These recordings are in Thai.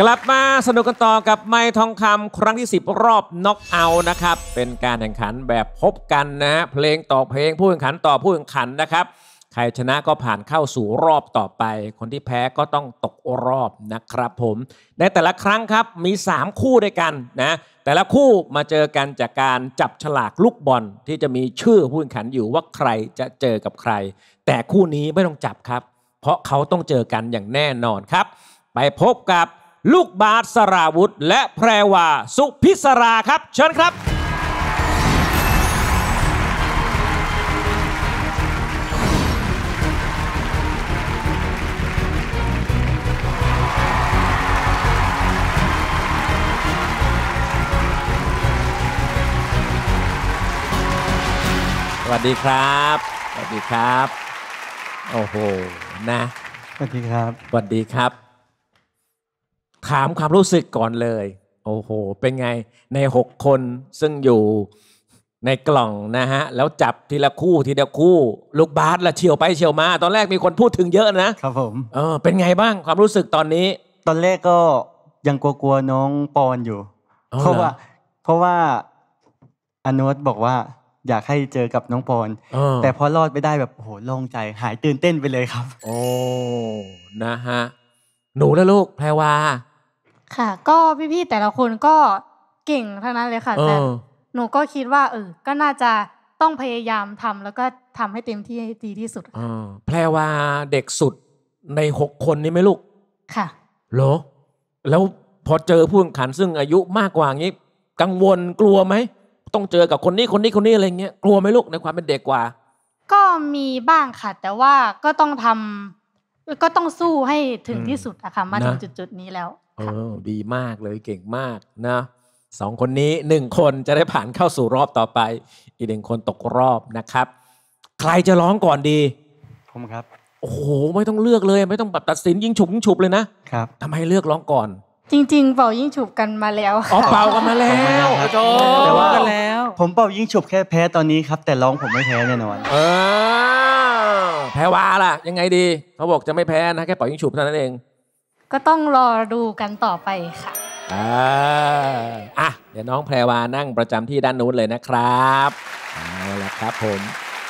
กลับมาสนุกกันต่อกับไมค์ทองคำครั้งที่10รอบน็อกเอาท์นะครับเป็นการแข่งขันแบบพบกันนะฮะเพลงต่อเพลงผู้แข่งขันต่อผู้แข่งขันนะครับใครชนะก็ผ่านเข้าสู่รอบต่อไปคนที่แพ้ก็ต้องตกรอบนะครับผมในแต่ละครั้งครับมี3คู่ด้วยกันนะแต่ละคู่มาเจอกันจากการจับฉลากลูกบอลที่จะมีชื่อผู้แข่งขันอยู่ว่าใครจะเจอกับใครแต่คู่นี้ไม่ต้องจับครับเพราะเขาต้องเจอกันอย่างแน่นอนครับไปพบกับลูกบาสสราวุธและแพรวาสุพิศราครับเชิญครับสวัสดีครับสวัสดีครับโอ้โหนะสวัสดีครับสวัสดีครับถามความรู้สึกก่อนเลยโอ้โหเป็นไงใน6คนซึ่งอยู่ในกล่องนะฮะแล้วจับทีละคู่ทีละคู่ลูกบาสละเฉียวไปเฉียวมาตอนแรกมีคนพูดถึงเยอะนะครับผมเป็นไงบ้างความรู้สึกตอนนี้ตอนแรกก็ยังกลัวๆน้องปอนอยู่เพราะว่าอนุวัฒน์บอกว่าอยากให้เจอกับน้องปอนแต่พอรอดไปได้แบบโอ้โหโล่งใจหายตื่นเต้นไปเลยครับโอ้นะฮะหนูแล้วลูกแพรวาค่ะก็พี่ๆแต่ละคนก็เก่งทั้งนั้นเลยค่ะแต่หนูก็คิดว่าก็น่าจะต้องพยายามทำแล้วก็ทำให้เต็มที่ให้ดีที่สุดแพรวาเด็กสุดใน6คนนี้ไหมลูกค่ะเหรอแล้วพอเจอผู้แข่งขันซึ่งอายุมากกว่างี้กังวลกลัวไหมต้องเจอกับคนนี้อะไรเงี้ยกลัวไหมลูกในความเป็นเด็กกว่าก็มีบ้างค่ะแต่ว่าก็ต้องทำก็ต้องสู้ให้ถึงที่สุดอะค่ะมาถึงจุดๆนี้แล้วดีมากเลยเก่งมากนะ2คนนี้1คนจะได้ผ่านเข้าสู่รอบต่อไปอีก1คนตกรอบนะครับใครจะร้องก่อนดีผมครับโอ้โหไม่ต้องเลือกเลยไม่ต้องแบบตัดสินยิงฉุบเลยนะครับทำไมเลือกร้องก่อนจริงๆเป่ายิงฉุบกันมาแล้วเป่ากันมาแล้วแต่ว่าผมเป่ายิงฉุบแค่แพ้ตอนนี้ครับแต่ร้องผมไม่แพ้แน่นอนแพ้วาล่ะยังไงดีเขาบอกจะไม่แพ้นะแค่เป่ายิงฉุบเท่านั้นเองก็ต้องรอดูกันต่อไปค่ะเดี๋ยวน้องแพรวานั่งประจำที่ด้านนู้นเลยนะครับเอาละครับผม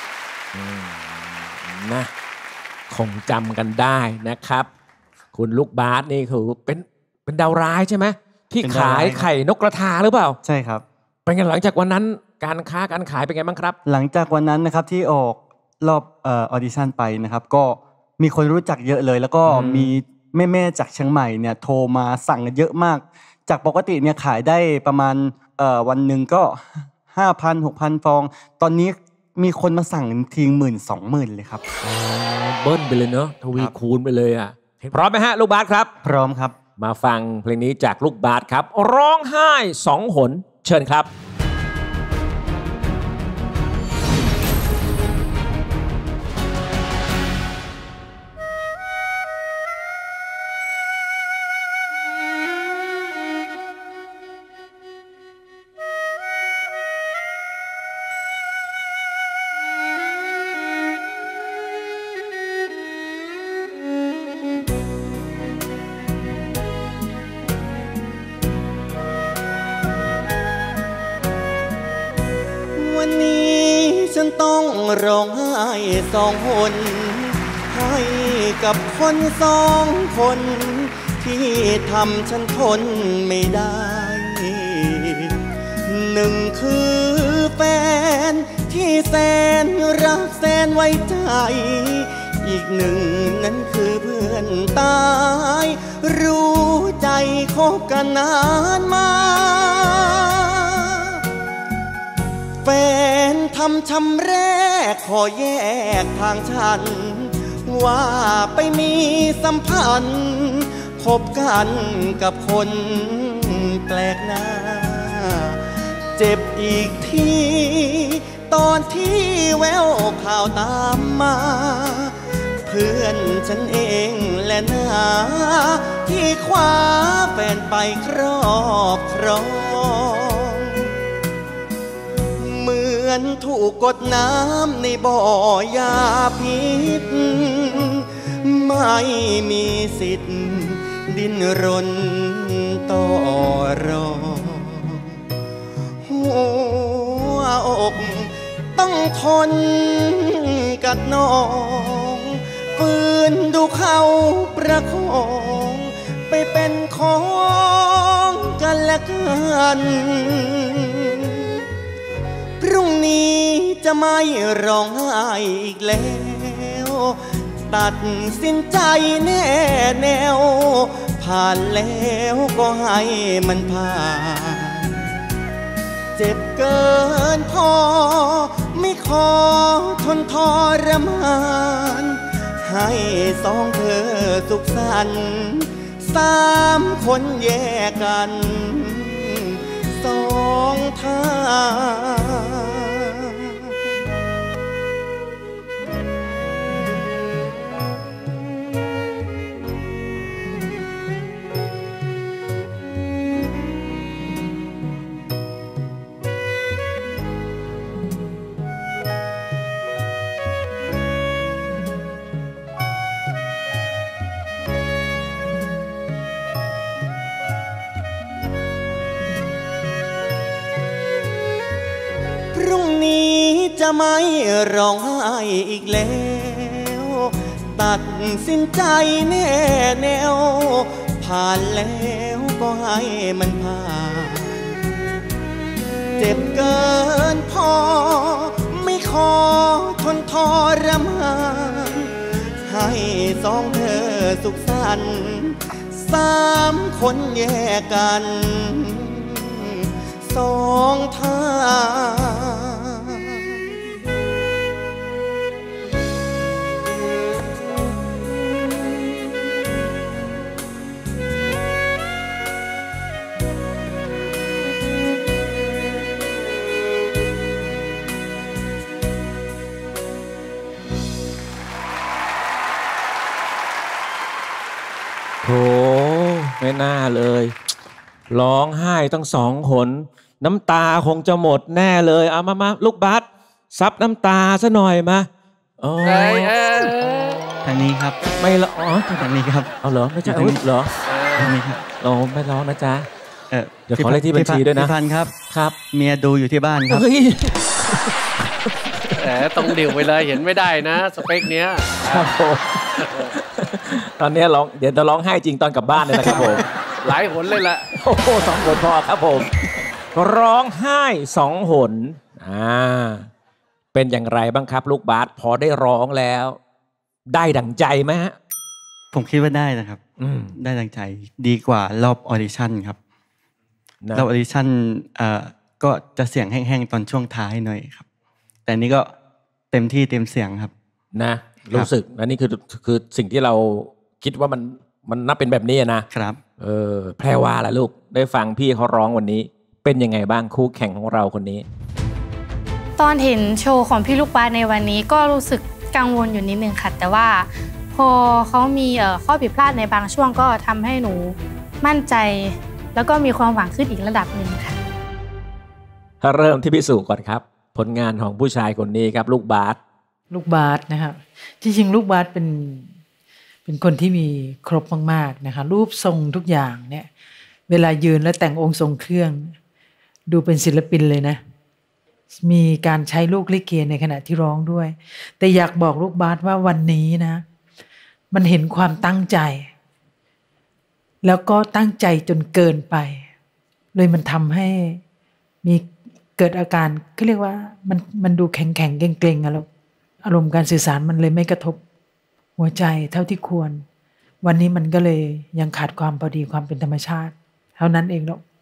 นะคงจำกันได้นะครับคุณลูกบาสนี่คือเป็นดาวร้ายใช่ไหมที่ขายไข่นกกระทาหรือเปล่าใช่ครับเป็นไงหลังจากวันนั้นการค้าการขายเป็นไงบ้างครับหลังจากวันนั้นนะครับที่ออกรอบออดิชั่นไปนะครับก็มีคนรู้จักเยอะเลยแล้วก็มีแม่จากเชียงใหม่เนี่ยโทรมาสั่งกันเยอะมากจากปกติเนี่ยขายได้ประมาณวันหนึ่งก็ 5,000 6,000 ฟองตอนนี้มีคนมาสั่งที10,000-20,000เลยครับเบิ้ลไปเลยเนอะทวีคูณไปเลยอ่ะพร้อมไหมฮะลูกบาสครับพร้อมครับมาฟังเพลงนี้จากลูกบาสครับร้องไห้2 หนเชิญครับฉันต้องร้องไห้2 หนให้กับคน2 คนที่ทำฉันทนไม่ได้1คือแฟนที่แสนรักแสนไว้ใจอีก1นั้นคือเพื่อนตายรู้ใจคบกันนานมาแฟนทำชำแรกขอแยกทางฉันว่าไปมีสัมพันธ์พบกันกับคนแปลกหน้าเจ็บอีกทีตอนที่แววข่าวตามมาเพื่อนฉันเองแหละนะที่คว้าแฟนไปครอบครองเหมือนถูกกดน้ำในบ่อยาพิษไม่มีสิทธิ์ดิ้นรนต่อรอหัวอกต้องทนกัดน้องฝืนดูเขาประคองไปเป็นของกันและกันพรุ่งนี้จะไม่ร้องไห้อีกแล้วตัดสินใจแน่แนวผ่านแล้วก็ให้มันผ่านเจ็บเกินพอไม่ขอทนทรมานให้สองเธอสุขสันต์สามคนแยกกันสองทางพรุ่งนี้จะไม่ร้องไห้อีกแล้วตัดสินใจแน่แนวผ่านแล้วก็ให้มันผ่านเจ็บเกินพอไม่ขอทนทรมานให้สองเธอสุขสันต์สามคนแยกกันสองทางโถไม่น่าเลยร้องไห้ตั้งสองหนน้ำตาคงจะหมดแน่เลยเอามาลูกบาสซับน้ำตาซะหน่อยมาอ๋อทางนี้ครับไม่ละอ๋อทางนี้ครับเอาเหรอไม่ใช่เอาเหรอทางนี้ครับเราไม่ร้องนะจ๊ะ เดี๋ยวขอเลขที่บัญชีพี่ด้วยนะพี่พันธุ์ครับครับเมียดูอยู่ที่บ้านครับเฮ้ยแหมต้องดิ่วไปเลยเห็นไม่ได้นะสเปคเนี้ยครับผมตอนนี้ร้องเดี๋ยวจะร้องไห้จริงตอนกลับบ้านเลยนะครับผมหลายหนเลยล่ะโอ้โหสองหนพอครับผมร้องไห้สองหนเป็นอย่างไรบ้างครับลูกบาสพอได้ร้องแล้ว ได้ดั่งใจไหมฮะผมคิดว่าได้นะครับ ได้ดังใจดีกว่ารอบออดิชั่นครับรอบออดิชั่นก็จะเสียงแห้งๆตอนช่วงท้ายหน่อยครับ แต่นี่ก็เต็มที่เต็มเสียงครับนะรู้สึกและนี่คือสิ่งที่เราคิดว่ามันน่าเป็นแบบนี้นะครับแพรวาล่ะลูกได้ฟังพี่เขาร้องวันนี้เป็นยังไงบ้างคู่แข่งของเราคนนี้ตอนเห็นโชว์ของพี่ลูกบาสในวันนี้ก็รู้สึกกังวลอยู่นิดนึงค่ะแต่ว่าพอเขามีข้อผิดพลาดในบางช่วงก็ทำให้หนูมั่นใจแล้วก็มีความหวังขึ้นอีกระดับหนึ่งค่ะเริ่มที่พี่สุก่อนครับผลงานของผู้ชายคนนี้ครับลูกบาสนะครับจริงๆลูกบาสเป็นคนที่มีครบมากๆนะคะรูปทรงทุกอย่างเนี่ยเวลายืนและแต่งองค์ทรงเครื่องดูเป็นศิลปินเลยนะมีการใช้ลูกลิเกในขณะที่ร้องด้วยแต่อยากบอกลูกบาสว่าวันนี้นะมันเห็นความตั้งใจแล้วก็ตั้งใจจนเกินไปเลยมันทำให้มีเกิดอาการเขาเรียกว่ามันดูแข็งเกร็งอารมณ์การสื่อสารมันเลยไม่กระทบหัวใจเท่าที่ควรวันนี้มันก็เลยยังขาดความพอดีความเป็นธรรมชาติเท่านั้นเองหรอก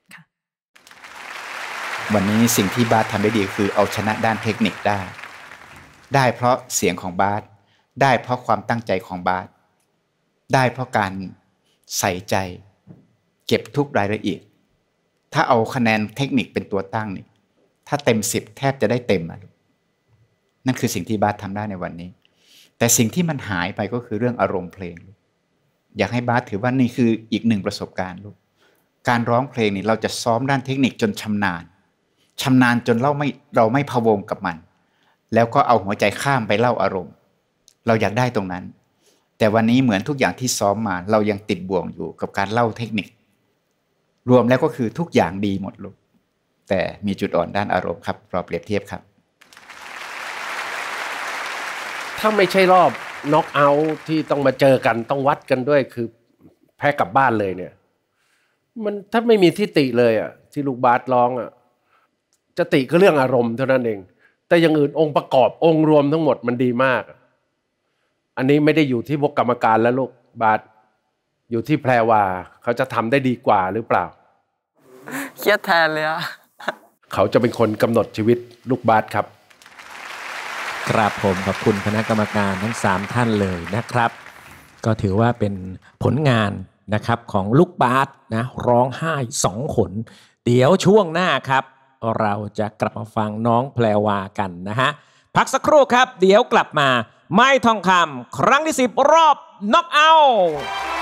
วันนี้สิ่งที่บาสทำได้ดีคือเอาชนะด้านเทคนิคได้เพราะเสียงของบาสได้เพราะความตั้งใจของบาสได้เพราะการใส่ใจเก็บทุกรายละเอียดถ้าเอาคะแนนเทคนิคเป็นตัวตั้งนี่ถ้าเต็ม10แทบจะได้เต็มนั่นคือสิ่งที่บาสทำได้ในวันนี้แต่สิ่งที่มันหายไปก็คือเรื่องอารมณ์เพลงอยากให้บาสถือว่านี่คืออีกหนึ่งประสบการณ์ลูกการร้องเพลงนี่เราจะซ้อมด้านเทคนิคจนชำนาญจนเราไม่พะวงกับมันแล้วก็เอาหัวใจข้ามไปเล่าอารมณ์เราอยากได้ตรงนั้นแต่แต่วันนี้เหมือนทุกอย่างที่ซ้อมมาเรายังติดบ่วงอยู่กับการเล่าเทคนิครวมแล้วก็คือทุกอย่างดีหมดลูกแต่มีจุดอ่อนด้านอารมณ์ครับรอเปรียบเทียบครับถ้าไม่ใช่รอบน็อกเอาท์ที่ต้องมาเจอกันต้องวัดกันด้วยคือแพ้กลับบ้านเลยเนี่ยมันถ้าไม่มีที่ติเลยอ่ะที่ลูกบาสร้องอ่ะจะติก็เรื่องอารมณ์เท่านั้นเองแต่อย่างอื่นองค์ประกอบองค์รวมทั้งหมดมันดีมากอันนี้ไม่ได้อยู่ที่พวกกรรมการแล้วลูกบาสอยู่ที่แพรวาเขาจะทำได้ดีกว่าหรือเปล่าเครียดแทนเลยอะเขาจะเป็นคนกำหนดชีวิตลูกบาสครับครับผมขอบคุณคณะกรรมการทั้ง3ท่านเลยนะครับก็ถือว่าเป็นผลงานนะครับของลูกบาสนะร้องไห้2 ขนเดี๋ยวช่วงหน้าครับเราจะกลับมาฟังน้องแพรวากันนะฮะพักสักครู่ครับเดี๋ยวกลับมาไม้ทองคำครั้งที่10รอบน็อกเอาท์